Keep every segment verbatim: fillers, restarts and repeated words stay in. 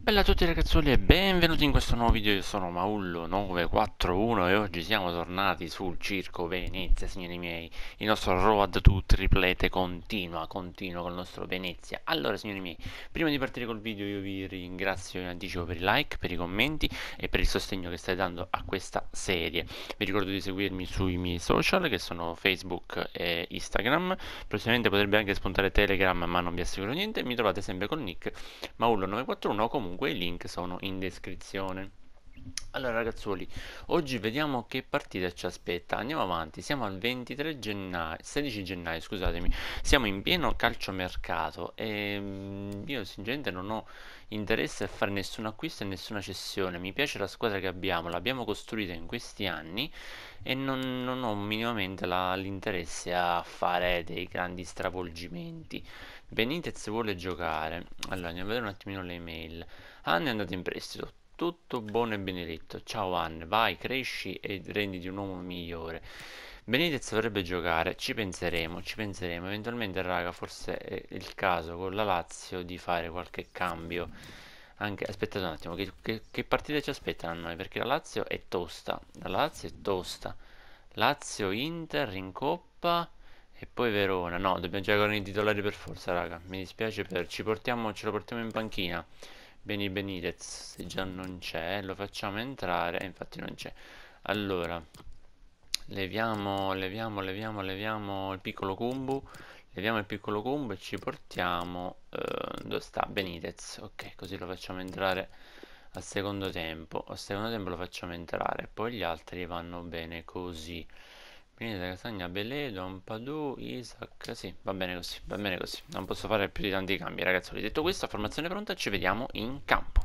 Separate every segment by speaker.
Speaker 1: Bella a tutti ragazzuoli e benvenuti in questo nuovo video. Io sono Maullo nove quattro uno e oggi siamo tornati sul Circo Venezia, signori miei. Il nostro road to triplete continua, continua con il nostro Venezia. Allora, signori miei, prima di partire col video io vi ringrazio in anticipo per i like, per i commenti e per il sostegno che state dando a questa serie. Vi ricordo di seguirmi sui miei social che sono Facebook e Instagram. Prossimamente potrebbe anche spuntare Telegram, ma non vi assicuro niente. Mi trovate sempre col nick Maullo nove quattro uno, comunque i link sono in descrizione. Allora ragazzuoli, oggi vediamo che partita ci aspetta. Andiamo avanti, siamo al ventitré gennaio, sedici gennaio, scusatemi. Siamo in pieno calciomercato e mm, io sinceramente non ho interesse a fare nessun acquisto e nessuna cessione. Mi piace la squadra che abbiamo, l'abbiamo costruita in questi anni e non, non ho minimamente la- l'interesse a fare dei grandi stravolgimenti. Benitez vuole giocare. Allora, andiamo a vedere un attimino le email. Anne è andato in prestito. Tutto buono e benedetto. Ciao Anne, vai, cresci e renditi un uomo migliore. Benitez vorrebbe giocare, ci penseremo, ci penseremo. Eventualmente, raga, forse è il caso con la Lazio di fare qualche cambio. Anche, aspettate un attimo, che, che, che partite ci aspettano a noi? Perché la Lazio è tosta. La Lazio è tosta. Lazio-Inter in Coppa e poi Verona. No, dobbiamo giocare con i titolari per forza, raga. Mi dispiace per... Ci portiamo, ce lo portiamo in panchina. Beni Benitez, se già non c'è, lo facciamo entrare. E infatti non c'è. Allora, leviamo, leviamo, leviamo, leviamo il piccolo Kumbu. Leviamo il piccolo Kumbu e ci portiamo... eh, dove sta? Benitez. Ok, così lo facciamo entrare al secondo tempo. Al secondo tempo lo facciamo entrare. Poi gli altri vanno bene così. Pineta, Castagna, Belé, Don Padù, Isaac. Sì, va bene così, va bene così. Non posso fare più di tanti cambi, ragazzi. Detto questo, formazione pronta, ci vediamo in campo.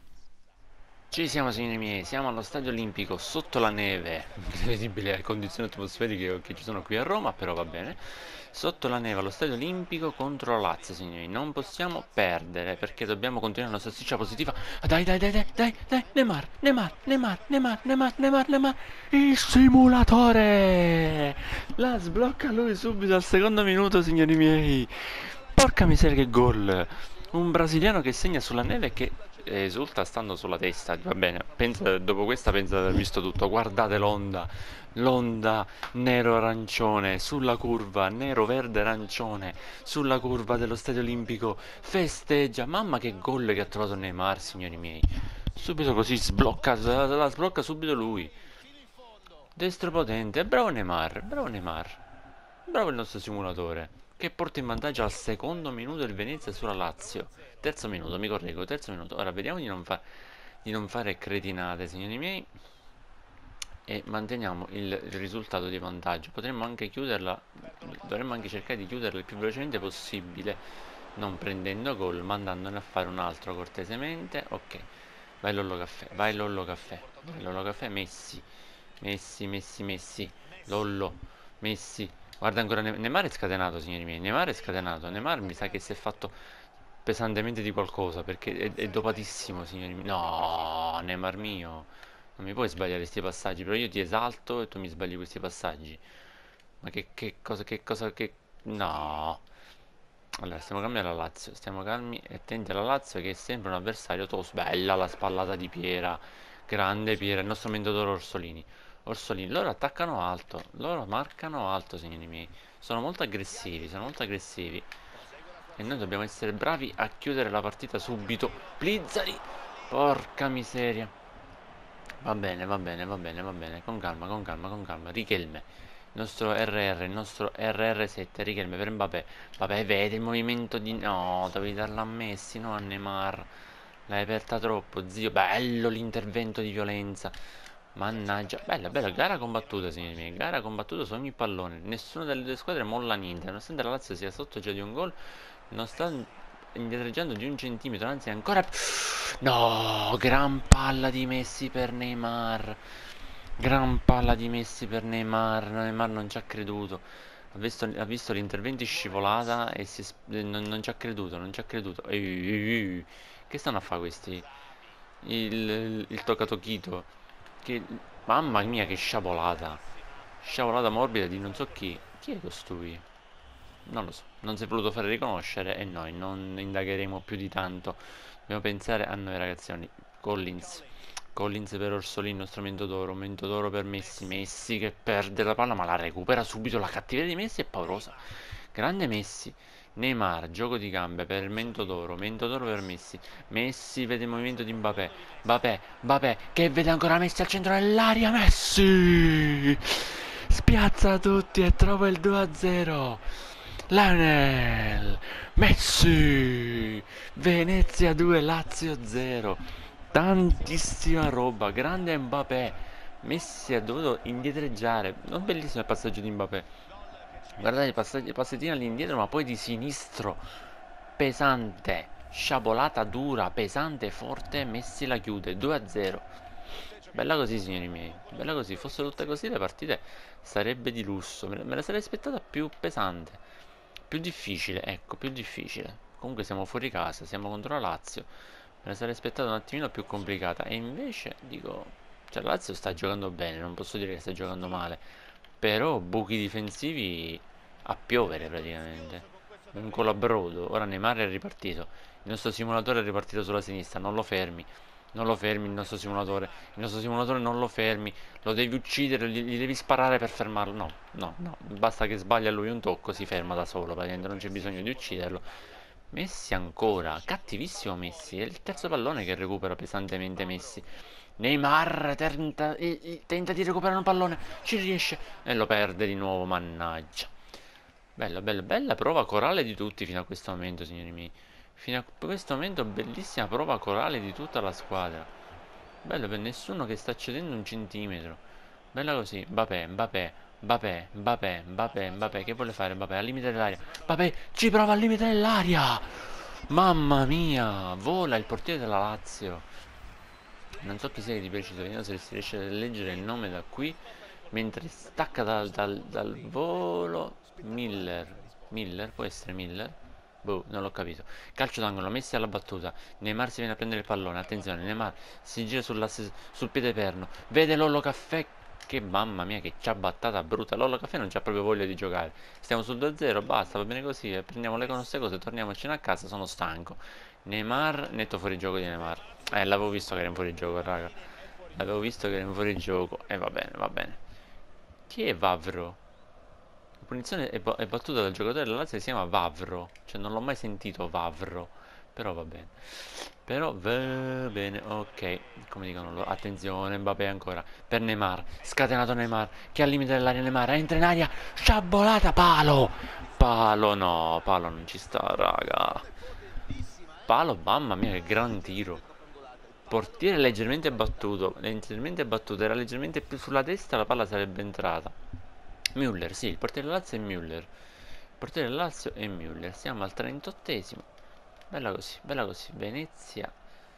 Speaker 1: Ci siamo, signori miei, siamo allo Stadio Olimpico sotto la neve, incredibile condizioni atmosferiche che ci sono qui a Roma, però va bene. Sotto la neve allo Stadio Olimpico contro la Lazio, signori, non possiamo perdere perché dobbiamo continuare la nostra striscia positiva. Ah, dai, dai, dai, dai, dai, dai, Neymar, Neymar, Neymar, Neymar, Neymar, Neymar, Neymar, il simulatore! La sblocca lui subito al secondo minuto, signori miei. Porca miseria, che gol! Un brasiliano che segna sulla neve e che esulta stando sulla testa. Va bene, pensa, dopo questa pensa di aver visto tutto. Guardate l'onda, l'onda nero-arancione sulla curva, nero-verde-arancione sulla curva dello Stadio Olimpico. Festeggia, mamma che gol che ha trovato Neymar, signori miei. Subito così sblocca, la, la sblocca subito lui. Destro potente, bravo Neymar, bravo Neymar. Bravo il nostro simulatore, che porta in vantaggio al secondo minuto il Venezia sulla Lazio. Terzo minuto, mi correggo, terzo minuto. Ora vediamo di non, fa- di non fare cretinate, signori miei, e manteniamo il risultato di vantaggio. Potremmo anche chiuderla, dovremmo anche cercare di chiuderla il più velocemente possibile, non prendendo gol, ma andandone a fare un altro cortesemente. Ok, vai Lollo Caffè, vai Lollo Caffè, vai Lollo Caffè, Messi, Messi, Messi, Messi, Lollo, Messi. Guarda ancora Ne- Neymar è scatenato, signori miei. Neymar è scatenato. Neymar mi sa che si è fatto pesantemente di qualcosa perché è, è dopatissimo, signori miei. No, Neymar mio. Non mi puoi sbagliare questi passaggi, però io ti esalto e tu mi sbagli questi passaggi. Ma che, che cosa, che cosa, che... No. Allora, stiamo calmi alla Lazio, stiamo calmi e attenti alla Lazio che è sempre un avversario tosto. Bella la spallata di Piera, grande Piera, il nostro mentatore Orsolini. Orsolini, loro attaccano alto, loro marcano alto, signori miei. Sono molto aggressivi, sono molto aggressivi. E noi dobbiamo essere bravi a chiudere la partita subito. Plizzari! Porca miseria. Va bene, va bene, va bene, va bene. Con calma, con calma, con calma. Richelme. Il nostro R R, il nostro R R sette. Richelme per Mbappé. Vabbè, vede il movimento di... No, dovevi darla a Messi, no a Neymar. L'hai aperta troppo, zio. Bello l'intervento di violenza. Mannaggia. Bella, bella. Gara combattuta, signori miei. Gara combattuta su ogni pallone. Nessuna delle due squadre molla niente. Nonostante la Lazio sia sotto già di un gol, non sta indietreggiando di un centimetro, anzi ancora più. No, gran palla di Messi per Neymar. Gran palla di Messi per Neymar. Neymar non ci ha creduto. Ha visto, ha visto l'intervento in scivolata e si è sp- eh, non, non ci ha creduto, non ci ha creduto. Ehi, ehi, ehi. Che stanno a fare questi? Il, il, il toccatochito. Che, mamma mia, che sciabolata. Sciabolata morbida di non so chi. Chi è costui? non lo so, non si è voluto fare riconoscere e noi non indagheremo più di tanto. Dobbiamo pensare a noi ragazzoni. Collins, Collins per Orsolino, strumento d'oro, mento d'oro per Messi, Messi che perde la palla ma la recupera subito, la cattiveria di Messi è paurosa. Grande Messi. Neymar, gioco di gambe per mento d'oro, mento d'oro per Messi. Messi vede il movimento di Mbappé. Mbappé, Mbappé che vede ancora Messi al centro dell'aria. Messi spiazza tutti e trova il due a zero. Lionel Messi, Venezia due, Lazio zero. Tantissima roba, grande Mbappé. Messi ha dovuto indietreggiare. Non bellissimo il passaggio di Mbappé. Guardate il passaggio, il passettino all'indietro, ma poi di sinistro. Pesante, sciabolata dura, pesante, forte. Messi la chiude due a zero. Bella così, signori miei. Bella così. Fossero tutte così le partite sarebbe di lusso. Me, me la sarei aspettata più pesante. Più difficile, ecco, più difficile. Comunque siamo fuori casa, siamo contro la Lazio. Me la sarei aspettata un attimino più complicata. E invece, dico, cioè la Lazio sta giocando bene, non posso dire che sta giocando male. Però buchi difensivi a piovere praticamente. Un colabrodo. Ora Neymar è ripartito. Il nostro simulatore è ripartito sulla sinistra. Non lo fermi. Non lo fermi il nostro simulatore. Il nostro simulatore non lo fermi. Lo devi uccidere, gli, gli devi sparare per fermarlo. No, no, no. Basta che sbaglia lui un tocco, si ferma da solo. Praticamente non c'è bisogno di ucciderlo. Messi ancora. Cattivissimo Messi. È il terzo pallone che recupera pesantemente Messi. Neymar tenta, tenta di recuperare un pallone. Ci riesce. E lo perde di nuovo. Mannaggia. Bella, bella, bella prova corale di tutti fino a questo momento, signori miei. Fino a questo momento bellissima prova corale di tutta la squadra. Bello per nessuno che sta cedendo un centimetro. Bella così. Mbappé, Mbappé, Mbappé, Mbappé, Mbappé, Mbappé. Che vuole fare Mbappé? Al limite dell'aria. Mbappé ci prova al limite dell'aria. Mamma mia. Vola il portiere della Lazio. Non so chi sia che di preciso. Vediamo se si riesce a leggere il nome da qui. Mentre stacca dal, dal, dal volo. Miller. Miller, può essere Miller? Boh, non l'ho capito. Calcio d'angolo, Messi alla battuta. Neymar si viene a prendere il pallone. Attenzione, Neymar si gira sull'asse, sul piede perno. Vede Lollo Caffè. Che mamma mia, che ciabattata brutta. Lollo Caffè non c'ha proprio voglia di giocare. Stiamo sul due a zero, basta, va bene così. Eh, prendiamo le nostre cose, torniamocene a casa. Sono stanco. Neymar, netto fuori gioco di Neymar. Eh, l'avevo visto che era in fuori gioco, raga. L'avevo visto che era in fuori gioco. E eh, va bene, va bene. Chi è Vavro? La punizione è, è battuta dal giocatore della Lazio che si chiama Vavro. Cioè non l'ho mai sentito Vavro. Però va bene. Però va bene, ok. Come dicono loro. Attenzione, Mbappé ancora. Per Neymar. Scatenato Neymar. Che al limite dell'area Neymar. Entra in aria. Sciabolata. Palo. Palo no. Palo non ci sta, raga. Palo, mamma mia, che gran tiro. Portiere leggermente battuto. Leggermente battuto. Era leggermente più sulla destra. La palla sarebbe entrata. Müller, sì, il portiere del Lazio è Müller. Il portiere del Lazio è Müller. Siamo al trentottesimo. Bella così, bella così. Venezia.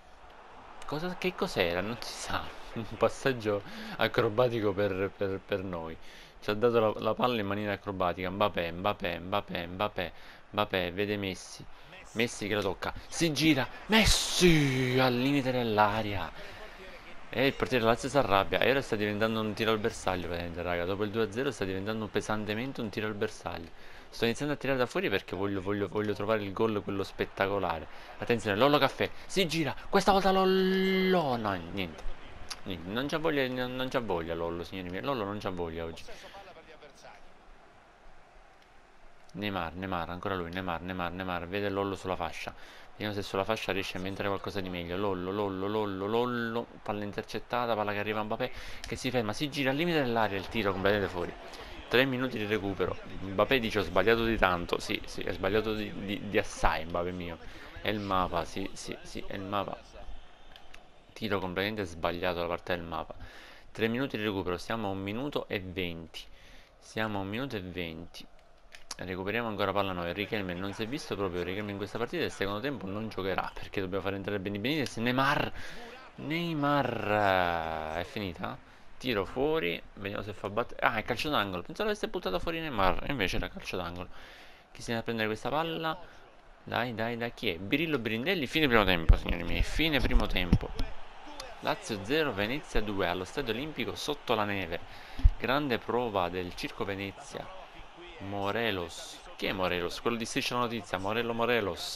Speaker 1: Cosa, che cos'era? Non si sa. Un passaggio acrobatico per, per, per noi. Ci ha dato la, la palla in maniera acrobatica. Mbappé, Mbappé, Mbappé, Mbappé, Mbappé, vede Messi. Messi che la tocca. Si gira. Messi al limite dell'aria. E il portiere della Lazio si arrabbia. E ora sta diventando un tiro al bersaglio, praticamente, raga. Dopo il due a zero sta diventando pesantemente un tiro al bersaglio. Sto iniziando a tirare da fuori perché voglio, voglio, voglio trovare il gol, quello spettacolare. Attenzione, Lollo Caffè. Si gira. Questa volta Lollo. No, niente. Niente. Non c'ha voglia, non, non c'ha voglia Lollo, signori miei. Lollo non c'ha voglia oggi. Neymar, Neymar, ancora lui. Neymar, Neymar, Neymar. Vede Lollo sulla fascia. Vediamo se sulla fascia riesce a inventare qualcosa di meglio. Lollo, Lollo, Lollo, Lollo. Palla intercettata, palla che arriva a Mbappé, che si ferma, si gira al limite dell'aria, il tiro completamente fuori. tre minuti di recupero. Mbappé dice ho sbagliato di tanto. Sì, sì, è sbagliato di, di, di assai Mbappé mio. È il mapa, sì, sì, sì, è il mapa. Tiro completamente sbagliato da parte del mapa. tre minuti di recupero, siamo a un minuto e venti. Siamo a un minuto e venti. Recuperiamo ancora palla noi. Riquelme non si è visto proprio Riquelme in questa partita. Il secondo tempo non giocherà perché dobbiamo fare entrare Beni Benitez. Neymar. Neymar. È finita? Tiro fuori. Vediamo se fa battere. Ah, è calcio d'angolo. Pensavo avesse buttato fuori Neymar. Invece era calcio d'angolo. Chi si viene a prendere questa palla? Dai, dai, dai. Chi è? Birillo Birindelli. Fine primo tempo, signori miei. Fine primo tempo. Lazio zero, Venezia due. Allo Stadio Olimpico sotto la neve. Grande prova del Circo Venezia. Morelos Chi è Morelos? Quello di Striscia la Notizia, Morello Morelos.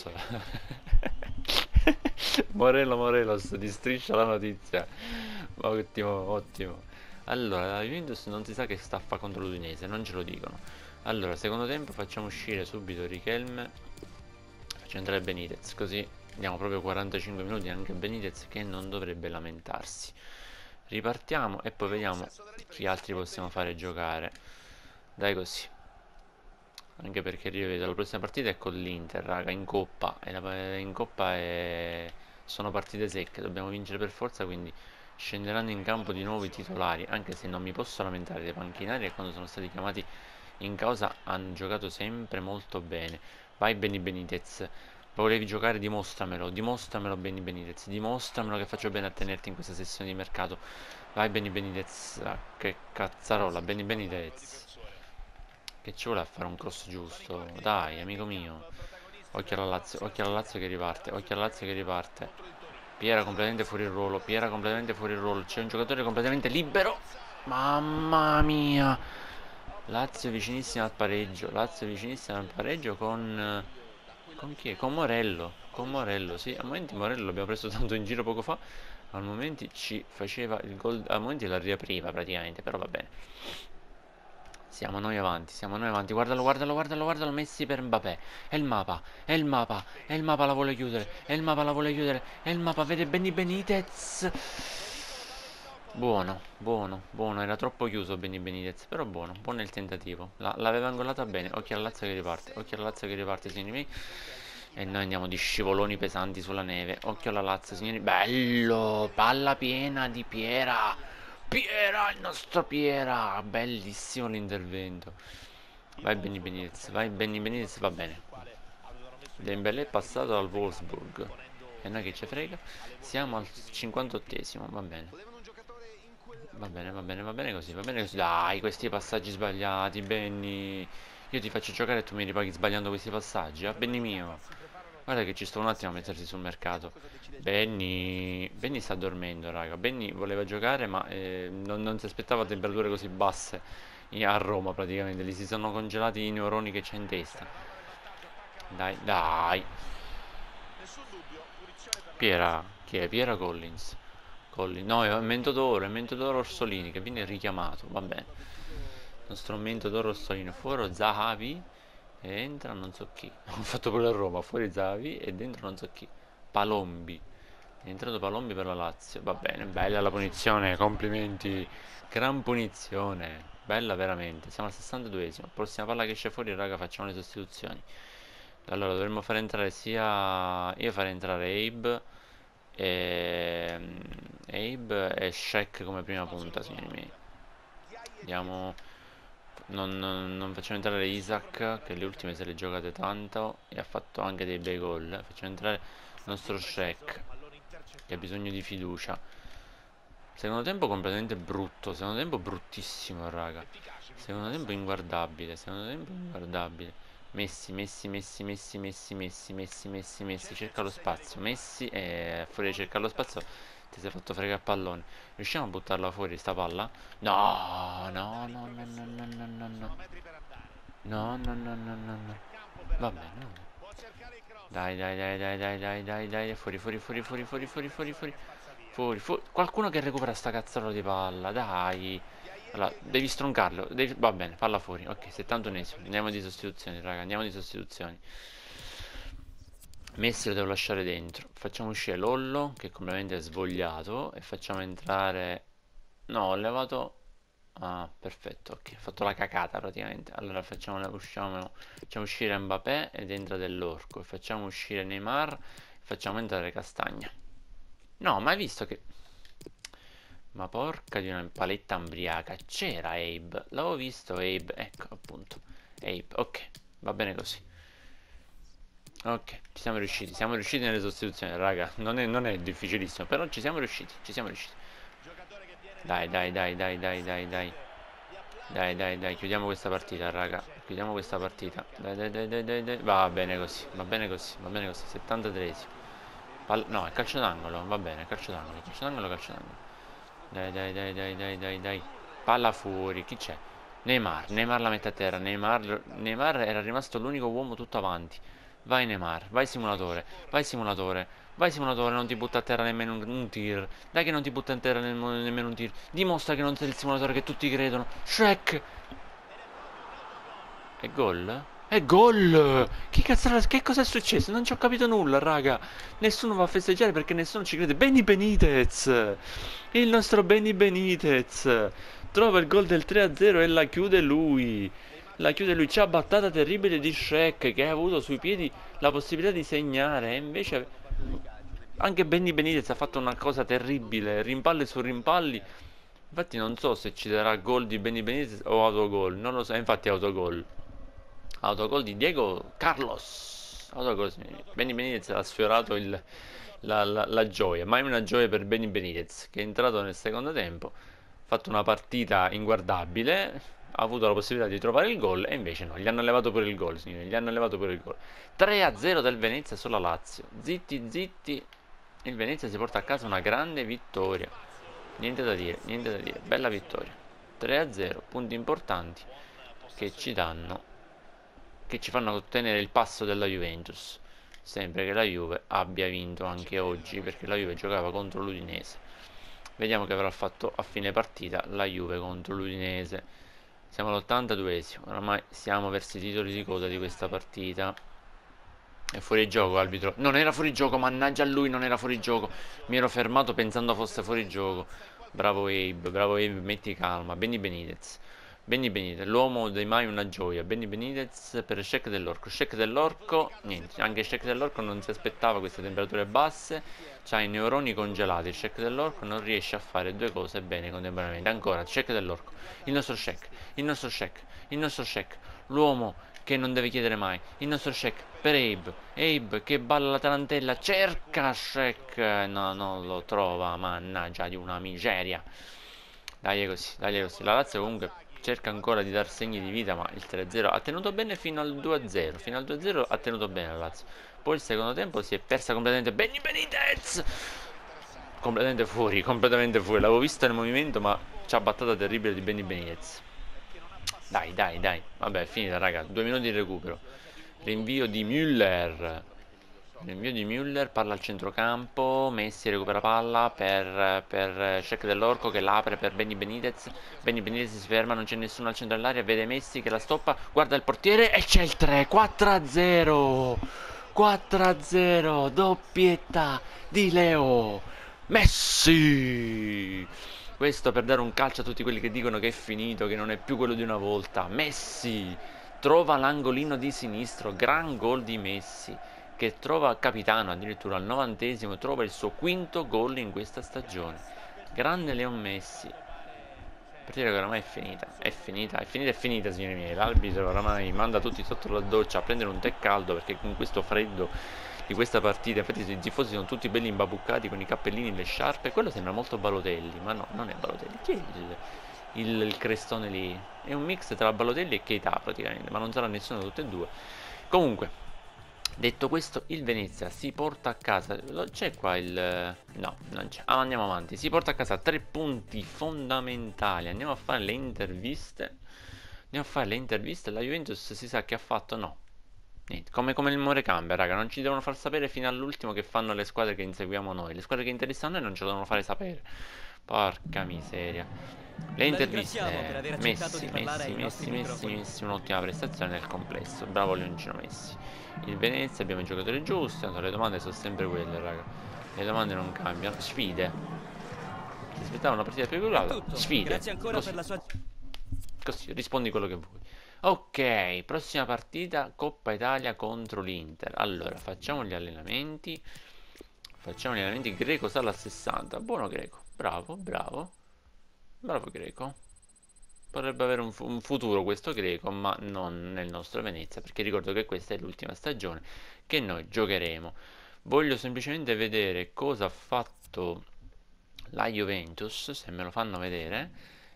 Speaker 1: Morello Morelos di Striscia la Notizia. Ottimo, ottimo. Allora, la Juventus non si sa che sta a fa contro l'Udinese, non ce lo dicono. Allora, secondo tempo facciamo uscire subito Richelme. Facciamo entrare Benitez, così diamo proprio quarantacinque minuti anche Benitez, che non dovrebbe lamentarsi. Ripartiamo e poi vediamo chi altri possiamo fare giocare. Dai così. Anche perché rivedo la prossima partita è con l'Inter, raga, in Coppa. E la, in Coppa è... sono partite secche, dobbiamo vincere per forza, quindi scenderanno in campo di nuovo i titolari. Anche se non mi posso lamentare dei panchinari, e quando sono stati chiamati in causa hanno giocato sempre molto bene. Vai Benny Benitez, volevi giocare, dimostramelo, dimostramelo Benny Benitez, dimostramelo che faccio bene a tenerti in questa sessione di mercato. Vai Benny Benitez, ah, che cazzarola, Benny Benitez. Che ci vuole a fare un cross giusto? Dai, amico mio. Occhio alla Lazio, occhio alla Lazio che riparte, occhio alla Lazio che riparte. Piera completamente fuori il ruolo, Piera completamente fuori il ruolo. C'è un giocatore completamente libero. Mamma mia. Lazio vicinissima al pareggio, Lazio vicinissima al pareggio con... Con chi è? Con Morello, con Morello, sì. A momenti Morello l'abbiamo preso tanto in giro poco fa. A momenti ci faceva il gol, a momenti la riapriva praticamente, però va bene. Siamo noi avanti, siamo noi avanti. Guardalo, guardalo, guardalo, guardalo. Messi per Mbappé. È il mapa, è il mapa, è il mapa la vuole chiudere. È il mapa la vuole chiudere. È il mapa, vede Benny Benitez. Buono, buono, buono. Era troppo chiuso Benny Benitez. Però buono, buono il tentativo. La, l'aveva angolata bene. Occhio al Lazio che riparte. Occhio al Lazio che riparte, signori miei. E noi andiamo di scivoloni pesanti sulla neve. Occhio alla Lazio, signori. Bello! Palla piena di Piera. Piera, il nostro Piera. Bellissimo l'intervento. Vai Benny Benitez, vai Benny Benitez, va bene. Dembélé è passato al Wolfsburg. E noi che ci frega. Siamo al cinquantottesimo, va bene. Va bene, va bene, va bene così, va bene così. Dai, questi passaggi sbagliati, Benny. Io ti faccio giocare e tu mi ripaghi sbagliando questi passaggi, eh? Benny mio. Guarda che ci sto un attimo a mettersi sul mercato. Benny... Benny sta dormendo, raga. Benny voleva giocare, ma eh, non, non si aspettava temperature così basse a Roma, praticamente. Gli si sono congelati i neuroni che c'è in testa. Dai, dai. Piera, chi è? Piera Collins. Collins. No, è Mentodoro, è Mentodoro Orsolini che viene richiamato, va bene. Il nostro Mentodoro Orsolini. Fuori Zahavi. E entra non so chi. Ho fatto quello a Roma, fuori Zavi e dentro non so chi. Palombi. È entrato Palombi per la Lazio. Va bene, bella la punizione, complimenti. Gran punizione. Bella veramente. Siamo al sessantaduesimo. Prossima palla che esce fuori, raga, facciamo le sostituzioni. Allora, dovremmo fare entrare sia... Io farei entrare Abe e... Abe e Shaq come prima punta, signori miei. Andiamo... Non, non, non facciamo entrare Isaac, che le ultime se le giocate tanto e ha fatto anche dei bei gol. Facciamo entrare il nostro Shaq, che ha bisogno di fiducia. Secondo tempo completamente brutto, secondo tempo bruttissimo, raga. Secondo tempo inguardabile, secondo tempo inguardabile. Messi, Messi, Messi, Messi, Messi, Messi, Messi, Messi, Messi, cerca lo spazio. Messi e fuori di cercare lo spazio ti sei fatto fregare il pallone. Riusciamo a buttarla fuori sta palla? No, no, no, no, no, no, no, no, no. No, no, no, no, no, no. Va bene, no. Dai, dai, dai, dai, dai, dai, dai, dai, fuori, fuori, fuori, fuori, fuori, fuori, fuori, fuori. Fuori, fuori. Qualcuno che recupera sta cazzarola di palla, dai. Allora, devi stroncarlo. Devi... Va bene, palla fuori. Ok, settantunesimo. Andiamo di sostituzioni, raga, andiamo di sostituzioni. Messi lo devo lasciare dentro. Facciamo uscire Lollo, che completamente è svogliato. E facciamo entrare... No, ho levato... Ah, perfetto, ok. Ho fatto la cacata praticamente. Allora facciamo, usciamo, facciamo uscire Mbappé ed entra dell'orco. E facciamo uscire Neymar e facciamo entrare Castagna. No, ma hai visto che... Ma porca di una paletta ambriaca. C'era Abe. L'avevo visto Abe. Ecco, appunto. Abe, ok. Va bene così. Ok, ci siamo riusciti, siamo riusciti nelle sostituzioni, raga. Non è, non è difficilissimo, però ci siamo riusciti, ci siamo riusciti. Dai, dai, dai, dai, dai, dai, dai. Dai, dai, dai, chiudiamo questa partita, raga. Chiudiamo questa partita. Dai, dai, dai, dai, dai, dai. Va bene così, va bene così, va bene così. settantatreesimo. Pal no, è calcio d'angolo, va bene, calcio d'angolo, calcio d'angolo, calcio d'angolo. Dai, dai, dai, dai, dai, dai, dai. Palla fuori, chi c'è? Neymar, Neymar la mette a terra. Neymar, Neymar era rimasto l'unico uomo tutto avanti. Vai Neymar, vai simulatore, vai simulatore, vai simulatore, non ti butta a terra nemmeno un, un tir. Dai che non ti butta a terra nemmeno, nemmeno un tir. Dimostra che non sei il simulatore che tutti credono. Shrek! È gol? È gol! Che cazzo, che cosa è successo? Non ci ho capito nulla, raga. Nessuno va a festeggiare perché nessuno ci crede. Benny Benitez! Il nostro Benny Benitez! Trova il gol del tre a zero e la chiude lui. La chiude lui. C'ha battata terribile di Shrek che ha avuto sui piedi la possibilità di segnare. E invece anche Benny Benitez ha fatto una cosa terribile. Rimpalli su rimpalli. Infatti non so se ci darà gol di Benny Benitez o autogol. Non lo so. Infatti autogol. Autogol di Diego Carlos. Autogol, signori. Benny Benitez ha sfiorato il, la, la, la gioia. Mai una gioia per Benny Benitez, che è entrato nel secondo tempo, ha fatto una partita inguardabile, ha avuto la possibilità di trovare il gol e invece no, gli hanno levato pure il gol, signori, gli hanno levato pure il gol. tre a zero del Venezia sulla Lazio. Zitti zitti, il Venezia si porta a casa una grande vittoria. Niente da dire, niente da dire, bella vittoria. tre a zero, punti importanti che ci danno che ci fanno ottenere il passo della Juventus, sempre che la Juve abbia vinto anche oggi, perché la Juve giocava contro l'Udinese. Vediamo che avrà fatto a fine partita la Juve contro l'Udinese. Siamo all'ottantaduesimo, oramai siamo verso i titoli di coda di questa partita. È fuori gioco, arbitro. Non era fuori gioco, mannaggia a lui, non era fuori gioco. Mi ero fermato pensando fosse fuori gioco. Bravo Abe, bravo Abe, metti calma. Benny Benitez. Benny Benitez, l'uomo dei mai una gioia. Benny Benitez per Shek dell'Orco. Shek dell'Orco, niente, anche Shek dell'Orco non si aspettava queste temperature basse. C'ha i neuroni congelati. Il Shek dell'Orco non riesce a fare due cose bene contemporaneamente. Ancora, Shek dell'Orco. Il nostro Shek, il nostro Shek, il nostro Shek. L'uomo che non deve chiedere mai. Il nostro Shek per Abe. Abe che balla la tarantella. Cerca Shek. No, non lo trova. Mannaggia di una miseria. Dai così, dai così. La Lazio comunque cerca ancora di dar segni di vita, ma il tre a zero ha tenuto bene fino al due a zero. Fino al due a zero ha tenuto bene la Lazio. Poi il secondo tempo si è persa completamente. Benny Benitez! Completamente fuori, completamente fuori. L'avevo vista nel movimento, ma c'ha battata terribile di Benny Benitez. Dai, dai, dai. Vabbè, è finita, raga. Due minuti di recupero. Rinvio di Müller. Rinvio di Müller, palla al centrocampo. Messi recupera palla per, per Shek dell'Orco che l'apre per Benny Benitez. Benny Benitez si ferma, non c'è nessuno al centro dell'area. Vede Messi che la stoppa. Guarda il portiere e c'è il tre. quattro a zero. quattro a zero. Doppietta di Leo Messi. Questo per dare un calcio a tutti quelli che dicono che è finito, che non è più quello di una volta. Messi trova l'angolino di sinistro, gran gol di Messi, che trova capitano addirittura al novantesimo, trova il suo quinto gol in questa stagione. Grande Leo Messi. Partita che oramai è finita, è finita, è finita, è finita, signori miei. L'arbitro oramai manda tutti sotto la doccia a prendere un tè caldo, perché con questo freddo di questa partita, infatti i tifosi sono tutti belli imbabuccati con i cappellini e le sciarpe. Quello sembra molto Balotelli, ma no, non è Balotelli. Chi è il, il, il crestone lì? È un mix tra Balotelli e Keita praticamente, ma non sarà nessuno di tutte e due. Comunque, detto questo, il Venezia si porta a casa. C'è qua il... no, non c'è. Ah, andiamo avanti. Si porta a casa tre punti fondamentali. Andiamo a fare le interviste. Andiamo a fare le interviste. La Juventus si sa che ha fatto? No. Niente. Come, come il Morecambe, raga. Non ci devono far sapere fino all'ultimo che fanno le squadre che inseguiamo noi. Le squadre che interessano noi non ce lo devono fare sapere. Porca miseria. Le interviste. Messi, Messi, Messi, Messi, Messi. Un'ottima prestazione nel complesso. Bravo Leoncino Messi. Il Venezia, abbiamo i giocatori giusti. Tanto le domande sono sempre quelle, raga. Le domande non cambiano. Sfide. Si aspettava una partita più equilibrata. Sfide.
Speaker 2: Grazie ancora
Speaker 1: Così.
Speaker 2: per la sua...
Speaker 1: Così, rispondi quello che vuoi. Ok, prossima partita, Coppa Italia contro l'Inter. Allora, facciamo gli allenamenti. Facciamo gli allenamenti. Greco sale a sessanta. Buono Greco. Bravo, bravo. Bravo Greco. Potrebbe avere un, fu un futuro questo Greco, ma non nel nostro Venezia, perché ricordo che questa è l'ultima stagione che noi giocheremo. Voglio semplicemente vedere cosa ha fatto la Juventus, se me lo fanno vedere.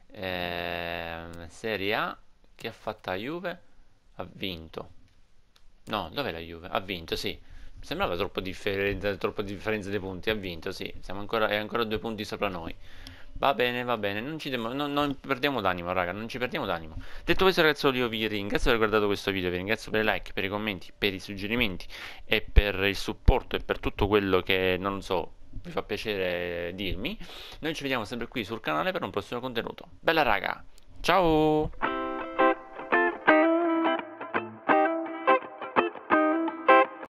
Speaker 1: Eh, Serie A, che ha fatto la Juve? Ha vinto. No, dov'è la Juve? Ha vinto, sì. Sembrava troppo differenza, troppo differenza dei punti. Ha vinto, sì. Siamo ancora, è ancora due punti sopra noi. Va bene, va bene, non ci demo- non, non perdiamo d'animo, raga, non ci perdiamo d'animo. Detto questo, ragazzi, io vi ringrazio per aver guardato questo video, vi ringrazio per i like, per i commenti, per i suggerimenti e per il supporto e per tutto quello che, non so, vi fa piacere dirmi. Noi ci vediamo sempre qui sul canale per un prossimo contenuto. Bella raga, ciao!